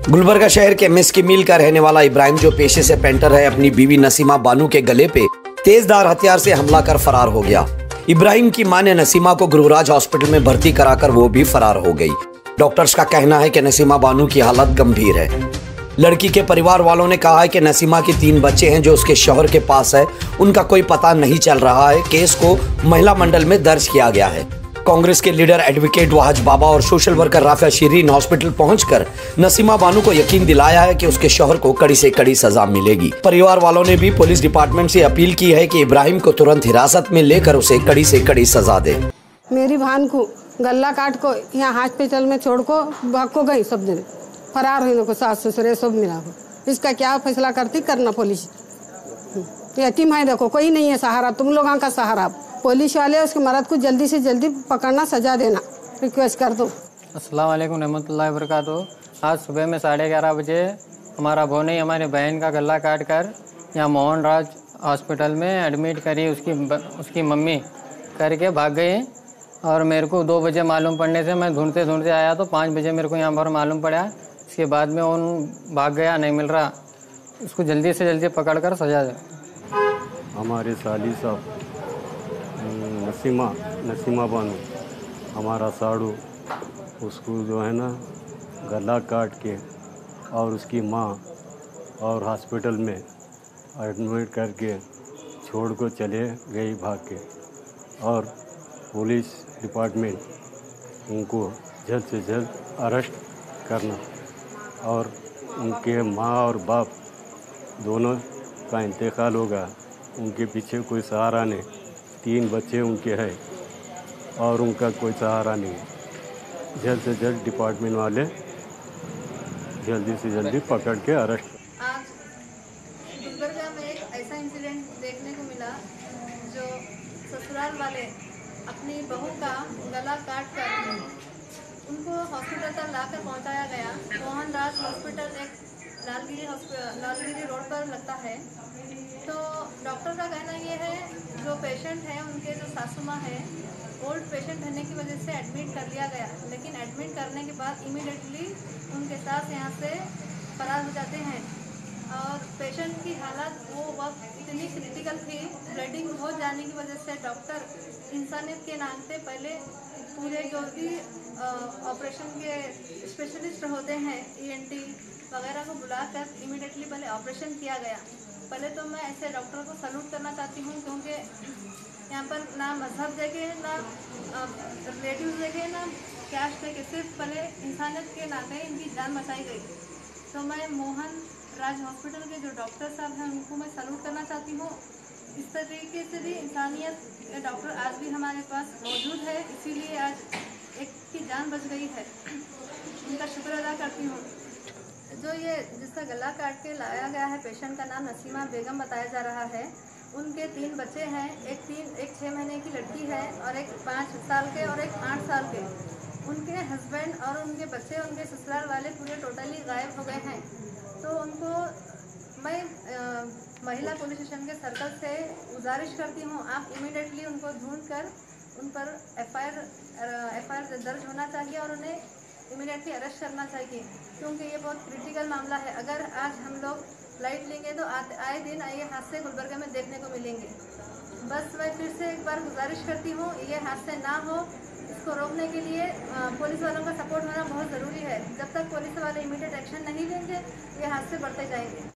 गुलबर्गा शहर के मिस्की मिल का रहने वाला इब्राहिम, जो पेशे से पेंटर है, अपनी बीवी नसीमा बानू के गले पे तेजधार हथियार से हमला कर फरार हो गया। इब्राहिम की मां ने नसीमा को गुरुराज हॉस्पिटल में भर्ती कराकर वो भी फरार हो गई। डॉक्टर्स का कहना है कि नसीमा बानू की हालत गंभीर है। लड़की के परिवार वालों ने कहा है कि नसीमा के 3 बच्चे हैं जो उसके शौहर के पास है, उनका कोई पता नहीं चल रहा है। केस को महिला मंडल में दर्ज किया गया है। कांग्रेस के लीडर एडवोकेट वहाज बाबा और social worker Rafia Shireen hospital पहुंचकर नसीमा बानू को यकीन दिलाया है कि उसके शौहर को कड़ी से कड़ी सजा मिलेगी। परिवार वालों ने भी पुलिस डिपार्टमेंट से अपील की है कि इब्राहिम को तुरंत हिरासत में लेकर उसे कड़ी से कड़ी सजा दे। मेरी भान को गला काट को यहाँ हॉस्पिटल में छोड़ को भाग को गई, सब दिन फरार हुई। को सास ससुरे सब मिला को इसका क्या फैसला करती करना। पुलिस यतीम है, देखो कोई नहीं है सहारा, तुम लोगों का सहारा। पुलिस वाले उसके मर्द को जल्दी से जल्दी पकड़ना, सजा देना रिक्वेस्ट कर दो। अस्सलाम वालेकुम रहमतुल्लाहि व बरकातुहू। आज सुबह में 11:30 बजे हमारा भोने हमारे बहन का गला काट कर यहाँ मोहन राज हॉस्पिटल में एडमिट करी। उसकी मम्मी करके भाग गई और मेरे को 2 बजे मालूम पड़ने से मैं ढूंढते ढूंढते आया तो 5 बजे मेरे को यहाँ पर मालूम पड़ा। इसके बाद में उन भाग गया, नहीं मिल रहा। उसको जल्दी से जल्दी पकड़ कर सजा दे। हमारे साली साहब नसीमा बानू, हमारा साड़ू, उसको जो है ना गला काट के और उसकी माँ और हॉस्पिटल में एडमिट करके छोड़ को चले गई भाग के। और पुलिस डिपार्टमेंट उनको जल्द से जल्द अरेस्ट करना और उनके माँ और बाप दोनों का इंतकाल होगा। उनके पीछे कोई सहारा नहीं, 3 बच्चे उनके हैं और उनका कोई सहारा नहीं। जल्द से जल्द डिपार्टमेंट वाले जल्दी से जल्दी पकड़ के अरेस्ट। आज गुलबर्गा में एक ऐसा इंसिडेंट देखने को मिला जो ससुराल वाले अपनी बहू का गला काट कर उनको हॉस्पिटल तक लाकर पहुंचाया गया। मोहन राज हॉस्पिटल एक लालगिरी रोड पर लगता है। तो डॉक्टर का कहना ये है, जो पेशेंट है उनके जो सासू माँ है, ओल्ड पेशेंट रहने की वजह से एडमिट कर लिया गया। लेकिन एडमिट करने के बाद इमीडिएटली उनके सास यहाँ से फरार हो जाते हैं और पेशेंट की हालत वो वक्त इतनी क्रिटिकल थी, ब्लीडिंग हो जाने की वजह से डॉक्टर इंसानियत के नाते पहले पूरे जो भी ऑपरेशन के स्पेशलिस्ट होते हैं, ENT वगैरह को बुलाकर इमीडिएटली पहले ऑपरेशन किया गया। पहले तो मैं ऐसे डॉक्टर को सैल्यूट करना चाहती हूँ, क्योंकि यहाँ पर ना मजहब देखे, ना रिलेटिव देखे, ना कैश देखे, सिर्फ पहले इंसानियत के नाते इनकी जान बचाई गई। तो मैं मोहन राज हॉस्पिटल के जो डॉक्टर साहब हैं उनको मैं सैल्यूट करना चाहती हूँ। इस तरीके से भी इंसानियत के डॉक्टर आज भी हमारे पास मौजूद है, इसीलिए आज एक की जान बच गई है। उनका शुक्र अदा करती हूँ। जो ये जिसका गला काट के लाया गया है, पेशेंट का नाम नसीमा बेगम बताया जा रहा है। उनके 3 बच्चे हैं, एक 6 महीने की लड़की है और एक 5 साल के और एक 8 साल के। उनके हस्बैंड और उनके बच्चे, उनके ससुराल वाले पूरे टोटली गायब हो गए हैं। तो उनको मैं महिला पुलिस स्टेशन के सर्कल से गुजारिश करती हूँ, आप इमीडिएटली उनको ढूंढकर उन पर एफआईआर दर्ज होना चाहिए और उन्हें इमीडिएटली अरेस्ट करना चाहिए, क्योंकि ये बहुत क्रिटिकल मामला है। अगर आज हम लोग लाइट लेंगे तो आए दिन ये हादसे गुलबर्गा में देखने को मिलेंगे। बस मैं फिर से एक बार गुजारिश करती हूँ, ये हादसे ना हो, इसको रोकने के लिए पुलिस वालों का सपोर्ट होना बहुत ज़रूरी है। जब तक पुलिस वाले इमीडिएट एक्शन नहीं लेंगे, ये हादसे बढ़ते जाएंगे।